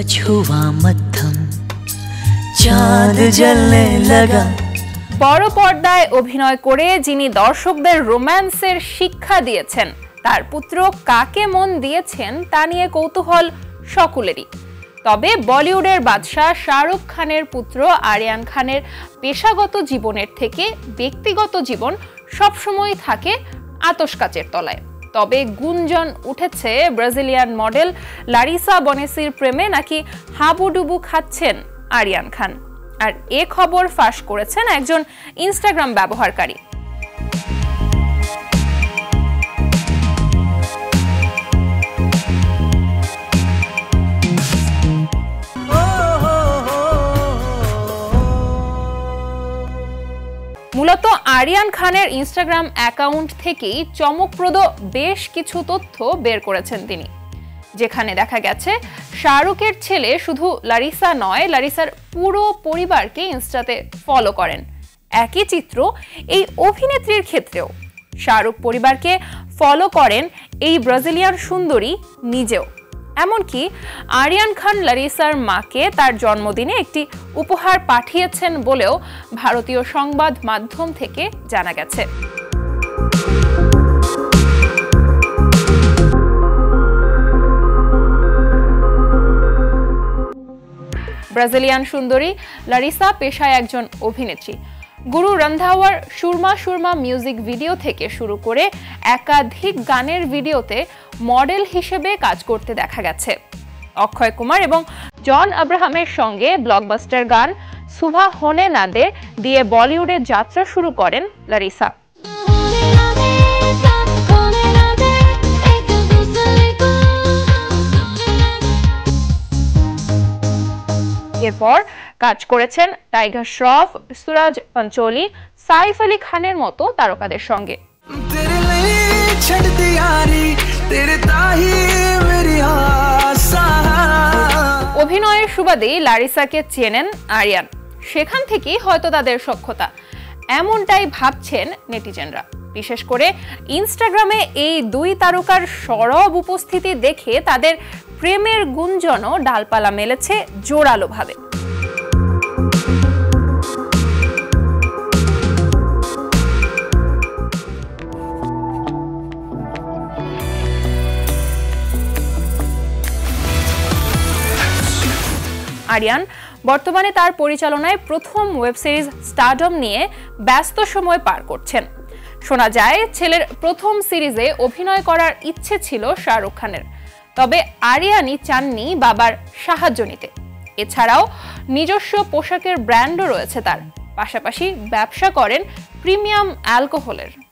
छुआ मत्थम चाँद जलने लगा। বড় পর্দায় অভিনয় করে যিনি দর্শকদের রোম্যান্সের শিক্ষা দিয়েছেন তার পুত্র কাকে মন দিয়েছেন তা নিয়ে কৌতূহল সকলেরই। তবে বলিউডের বাদশা শাহরুখ খানের পুত্র আরিয়ান খানের পেশাগত জীবনের থেকে ব্যক্তিগত জীবন সবসময় থাকে আতশকাচের তলায়। তবে গুঞ্জন উঠেছে ব্রাজিলিয়ান মডেল লারিসা বনেসির প্রেমে নাকি হাবুডুবু খাচ্ছেন আরিয়ান খান। আর এ খবর ফাঁস করেছেন একজন ইনস্টাগ্রাম ব্যবহারকারী। মূলত আরিয়ান খানের ইনস্টাগ্রাম অ্যাকাউন্ট থেকেই চমকপ্রদ বেশ কিছু তথ্য বের করেছেন তিনি, যেখানে দেখা গেছে শাহরুখের ছেলে শুধু লারিসা নয়, লারিসার পুরো পরিবারকে ইনস্টাতে ফলো করেন। একই চিত্র এই অভিনেত্রীর ক্ষেত্রেও। শাহরুখ পরিবারকে ফলো করেন এই ব্রাজিলিয়ান সুন্দরী নিজেও। এমনকি আরিয়ান খান লারিসার মাকে তার জন্মদিনে একটি উপহার পাঠিয়েছেন বলেও ভারতীয় সংবাদ মাধ্যম থেকে জানা গেছে। ব্রাজিলিয়ান সুন্দরী লারিসা পেশায় একজন অভিনেত্রী। গুরু রন্ধাওয়ার সুরমা সুরমা মিউজিক ভিডিও থেকে শুরু করে একাধিক গানের ভিডিওতে মডেল হিসেবে কাজ করতে দেখা গেছে। অক্ষয় কুমার এবং জন আব্রাহামের সঙ্গে ব্লকবাস্টার গান সুভা হোনে না দে দিয়ে বলিউডের যাত্রা শুরু করেন লারিসা। এরপর কাজ করেছেন টাইগার শ্রফ, সুরাজ পাঞ্চোলি, সাইফ আলী খানের মতো তারকাদের সঙ্গে। অভিনয়ের সুবাদেই লারিসাকে চেনেন আরিয়ান, সেখান থেকেই হয়তো তাদের সখ্যতা, এমনটাই ভাবছেন নেটিজেনরা। বিশেষ করে ইনস্টাগ্রামে এই দুই তারকার সরব উপস্থিতি দেখে তাদের প্রেমের গুঞ্জনও ডালপালা মেলেছে জোরালোভাবে। আরিয়ান বর্তমানে তার পরিচালনায় প্রথম ওয়েব সিরিজ স্টারডম নিয়ে ব্যস্ত সময় পার করছেন। শোনা যায় ছেলের প্রথম সিরিজে অভিনয় করার ইচ্ছে ছিল শাহরুখ খানের, তবে আরিয়ানই চাননি বাবার সাহায্য নিতে। এছাড়াও নিজস্ব পোশাকের ব্র্যান্ডও রয়েছে তার, পাশাপাশি ব্যবসা করেন প্রিমিয়াম অ্যালকোহলের।